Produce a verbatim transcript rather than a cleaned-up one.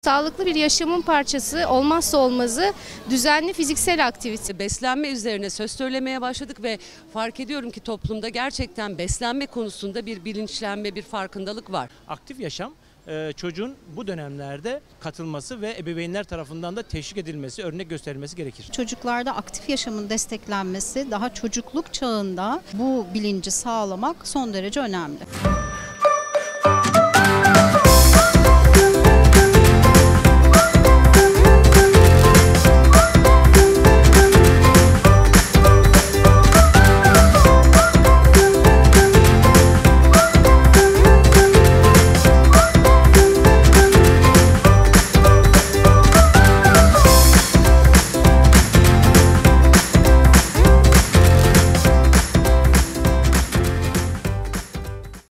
Sağlıklı bir yaşamın parçası, olmazsa olmazı düzenli fiziksel aktivite. Beslenme üzerine söz söylemeye başladık ve fark ediyorum ki toplumda gerçekten beslenme konusunda bir bilinçlenme, bir farkındalık var. Aktif yaşam çocuğun bu dönemlerde katılması ve ebeveynler tarafından da teşvik edilmesi, örnek gösterilmesi gerekir. Çocuklarda aktif yaşamın desteklenmesi, daha çocukluk çağında bu bilinci sağlamak son derece önemli.